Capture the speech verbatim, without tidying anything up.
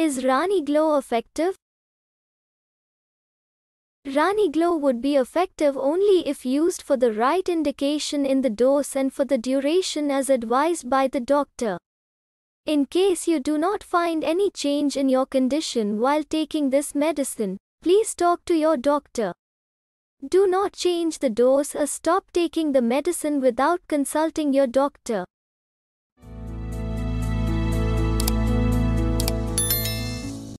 Is Raniglo effective? Raniglo would be effective only if used for the right indication in the dose and for the duration as advised by the doctor. In case you do not find any change in your condition while taking this medicine, please talk to your doctor. Do not change the dose or stop taking the medicine without consulting your doctor.